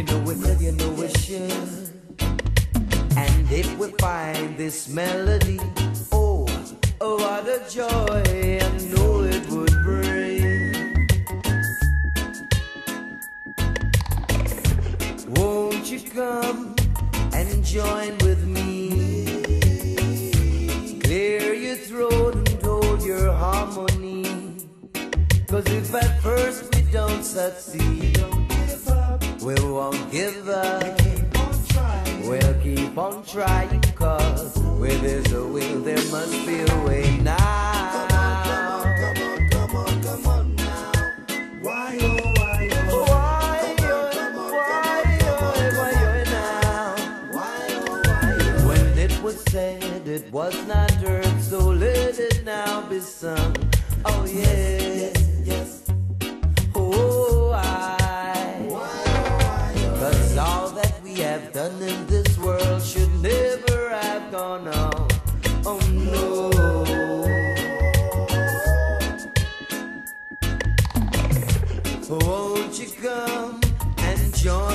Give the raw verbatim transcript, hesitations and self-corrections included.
know we could, you know we should. And if we find this melody, oh, oh, what a joy I know it would bring. Won't you come and join with me? Clear your throat and hold your harmony. Cause if at first we don't succeed, we won't give up. We'll keep on trying, cause where there's a will, there must be a way now. Come on, come on, come on, come on now. Why, oh, why, oh, why, oh, why, oh, why, oh, now. Why, oh, why, oh. When it was said, it was not heard, so let it now be sung. Oh, yes, yes. Oh, I. Cause all that we have done in this world should never have gone on. Oh no. Won't you come and join